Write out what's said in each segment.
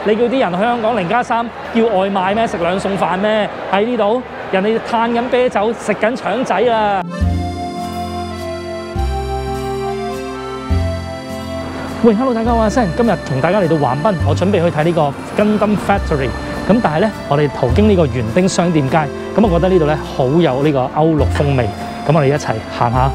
你叫啲人去香港0+3叫外賣咩？食兩餸飯咩？喺呢度人哋嘆緊啤酒，食緊腸仔啊！喂 ，Hello， 大家好，我係Sam，今日同大家嚟到橫濱，我準備去睇呢個 Gundam Factory。咁但係咧，我哋途經呢個園丁商店街，咁我覺得呢度咧好有呢個歐陸風味。咁我哋一齊行下。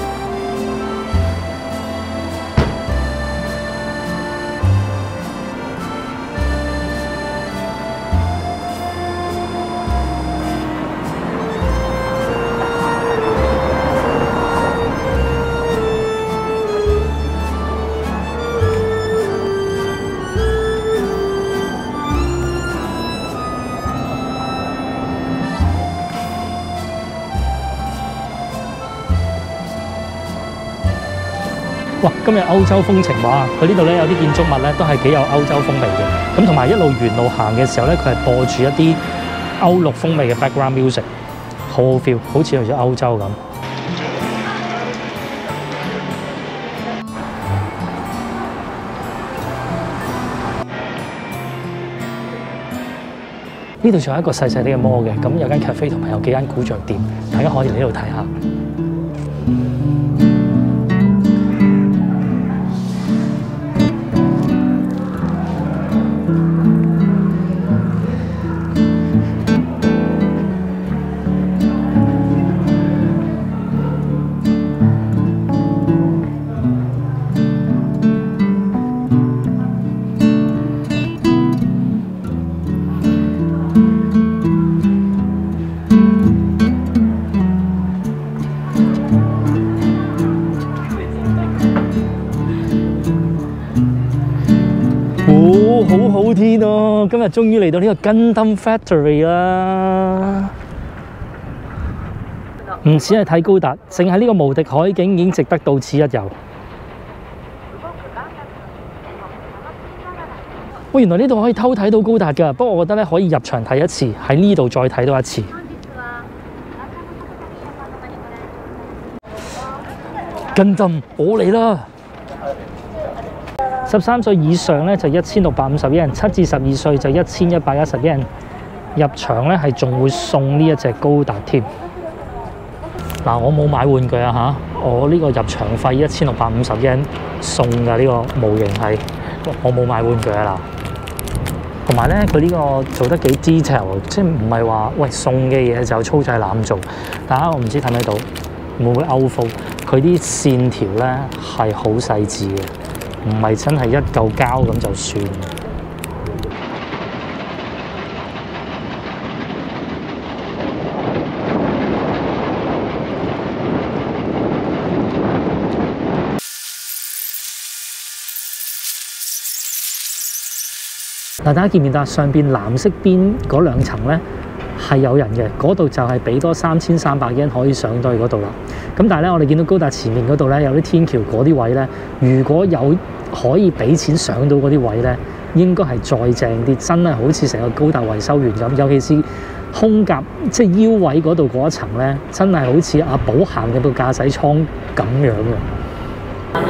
哇！今日歐洲風情畫，佢呢度咧有啲建築物咧都係幾有歐洲風味嘅。咁同埋一路沿路行嘅時候咧，佢係播住一啲歐陸風味嘅 background music， 好好 feel， 好似去咗歐洲咁。呢度仲有一個細細啲嘅 mall 嘅，咁有間 cafe 同埋有幾間古着店，大家可以嚟呢度睇下。好好天哦！今日終於嚟到呢個 Gundam Factory 啦，唔止係睇高達，淨係呢個無敵海景已經值得到此一遊。喂，原來呢度可以偷睇到高達㗎，不過我覺得咧可以入場睇一次，喺呢度再睇多一次。Gundam，我嚟啦！13歲以上咧就1650日圓，7至12歲就1110日圓。入場咧係仲會送呢一隻高達添。嗱，我冇買玩具啊嚇，我呢個入場費1650日圓送㗎，呢個模型係我冇買玩具啊嗱。同埋咧，佢呢個做得幾 detail， 即係唔係話喂送嘅嘢就粗製濫造。大家我唔知睇唔睇到，會唔會勾風？佢啲線條咧係好細緻嘅。唔係真係一嚿膠咁就算。嗱，大家見唔見到上邊藍色邊嗰兩層咧係有人嘅，嗰度就係俾多3300日圓可以上到去嗰度啦。咁但係咧，我哋見到高達前面嗰度咧有啲天橋嗰啲位咧，如果有可以俾錢上到嗰啲位咧，應該係再正啲，真係好似成個高達維修員咁。尤其是胸甲即係腰位嗰度嗰一層咧，真係好似阿寶行入個駕駛艙咁樣嘅。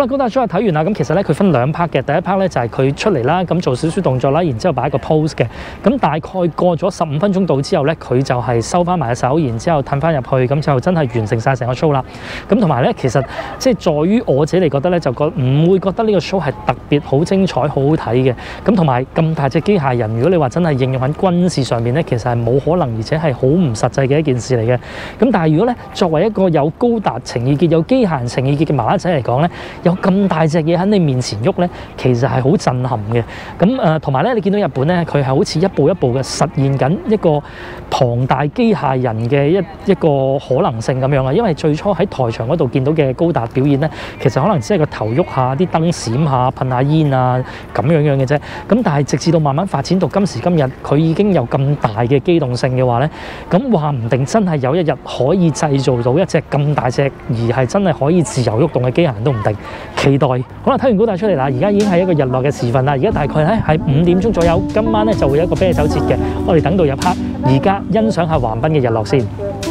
啦，高達 show 睇完啦，咁其實咧佢分2 part 嘅，第一 part 咧就係佢出嚟啦，咁做少少動作啦，然之後擺一個 pose 嘅，咁大概過咗15分鐘到之後咧，佢就係收翻埋手，然之後褪翻入去，咁就真係完成晒成個 show 啦。咁同埋咧，其實即係在於我自己嚟覺得咧，就唔會覺得呢個 show 係特別好精彩、好好睇嘅。咁同埋咁大隻機械人，如果你話真係應用喺軍事上面咧，其實係冇可能，而且係好唔實際嘅一件事嚟嘅。咁但係如果咧作為一個有高達情意結、有機械人情意結嘅麻甩仔嚟講咧，有咁大隻嘢喺你面前喐咧，其實係好震撼嘅。咁同埋咧，你見到日本咧，佢係好似一步一步嘅實現緊一個龐大機械人嘅一個可能性咁樣啊。因為最初喺台場嗰度見到嘅高達表演咧，其實可能只係個頭喐下，啲燈閃下、噴下煙啊咁樣嘅啫。咁但係直至到慢慢發展到今時今日，佢已經有咁大嘅機動性嘅話咧，咁話唔定真係有一日可以製造到一隻咁大隻而係真係可以自由喐動嘅機械人都唔定。期待。好啦，睇完高達出嚟啦，而家已經係一個日落嘅時分啦。而家大概咧係5點鐘左右，今晚咧就會有一個啤酒節嘅。我哋等到入黑，而家欣賞下橫濱嘅日落先。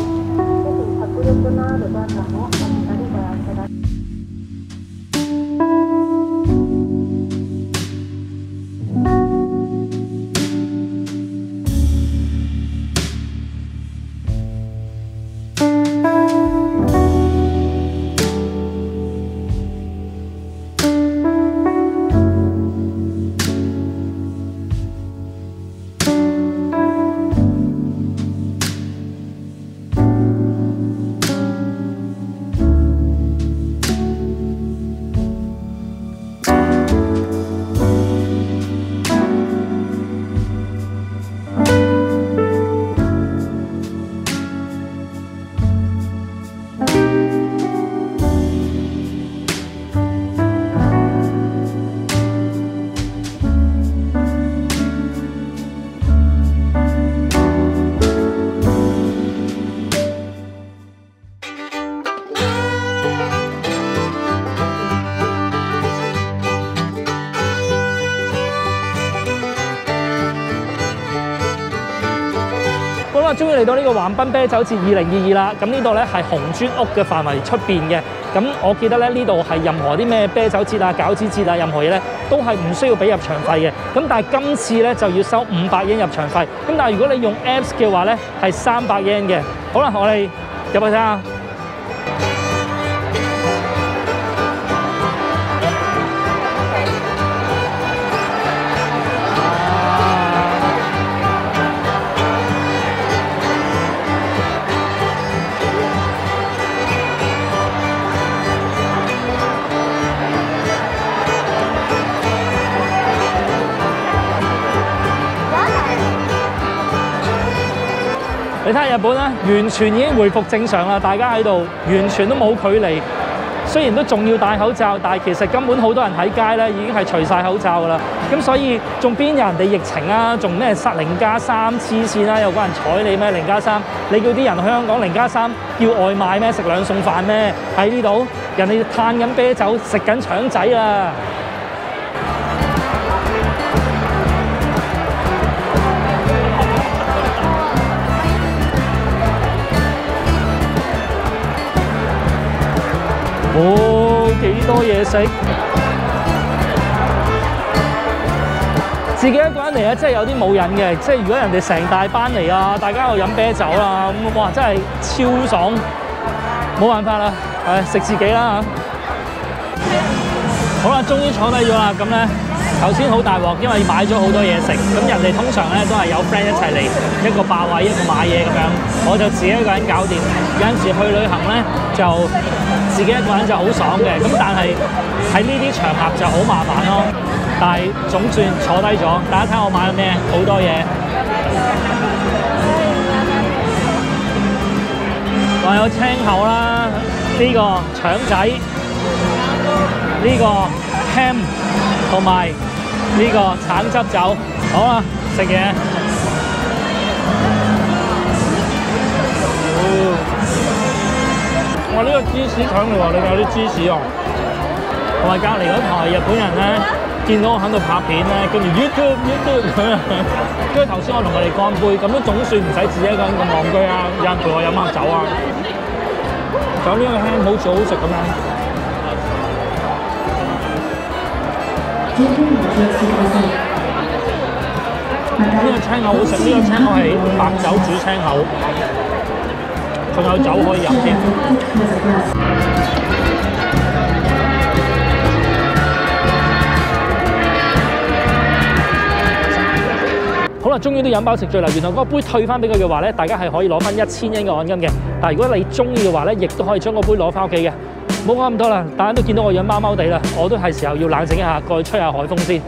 終於嚟到呢個橫濱啤酒節2022啦！咁呢度咧係紅磚屋嘅範圍出邊嘅。咁我記得咧呢度係任何啲咩啤酒節啊、餃子節啊，任何嘢咧都係唔需要俾入場費嘅。咁但係今次咧就要收500yen入場費。咁但係如果你用 Apps 嘅話咧係300yen嘅。好啦，我哋入去睇下。你睇下日本咧，完全已經恢復正常啦！大家喺度完全都冇距離，雖然都仲要戴口罩，但係其實根本好多人喺街咧已經係除晒口罩噶啦。咁所以仲邊有人哋疫情啊？仲咩0+3黐線啦？有個人睬你咩0+3？你叫啲人去香港0+3叫外賣咩？食2餸飯咩？喺呢度人哋嘆緊啤酒，食緊腸仔啊！哦，幾多嘢食！自己一個人嚟咧，真係有啲冇癮嘅。即係如果人哋成大班嚟啊，大家喺度飲啤酒啦，咁哇，真係超爽！冇辦法啦，食自己啦嚇。好啦，終於坐低咗啦。咁咧頭先好大鑊，因為買咗好多嘢食。咁人哋通常咧都係有 friend 一齊嚟，一個霸位，一個買嘢咁樣。我就自己一個人搞掂。有陣時去旅行咧就自己一個人就好爽嘅，咁但係喺呢啲場合就好麻煩咯。但係總算坐低咗，大家睇我買咗咩？好多嘢，話有青口啦，呢個腸仔，呢個 ham 同埋呢個橙汁酒。好啦，食嘢。哇！呢個芝士腸嚟喎，裏面有啲芝士喎。同埋隔離嗰台日本人咧，見到我喺度拍片咧，跟住 YouTube 咁樣。跟住頭先我同佢哋乾杯，咁都總算唔使自己一個人咁戇居啊！有人陪我飲下酒啊！仲有呢個 ham 好似好食咁樣。 呢個青口好食，呢個青口係白酒煮青口，仲有酒可以飲添。好啦，終於都飲飽食醉啦！原來嗰杯退翻俾佢嘅話咧，大家係可以攞翻1000英嘅按金嘅。但係如果你中意嘅話咧，亦都可以將個杯攞翻屋企嘅。冇講咁多啦，大家都見到我樣貓貓地啦，我都係時候要冷靜一下，過去吹下海風先。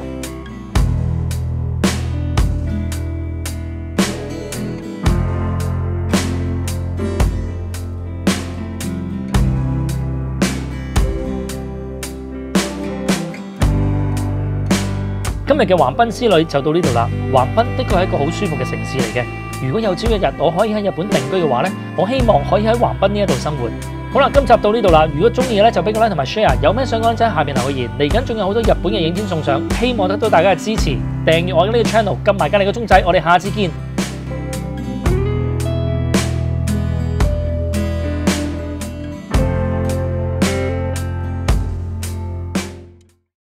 今日嘅橫濱之旅就到呢度啦。橫濱的確係一個好舒服嘅城市嚟嘅。如果有朝一日我可以喺日本定居嘅話咧，我希望可以喺橫濱呢一度生活。好啦，今集到呢度啦。如果中意嘅咧，就俾個 like 同埋 share。有咩想講就喺下邊留個言。嚟緊仲有好多日本嘅影片送上，希望得到大家嘅支持。訂閱我嘅呢個 channel，撳埋隔離個鐘仔。我哋下次見。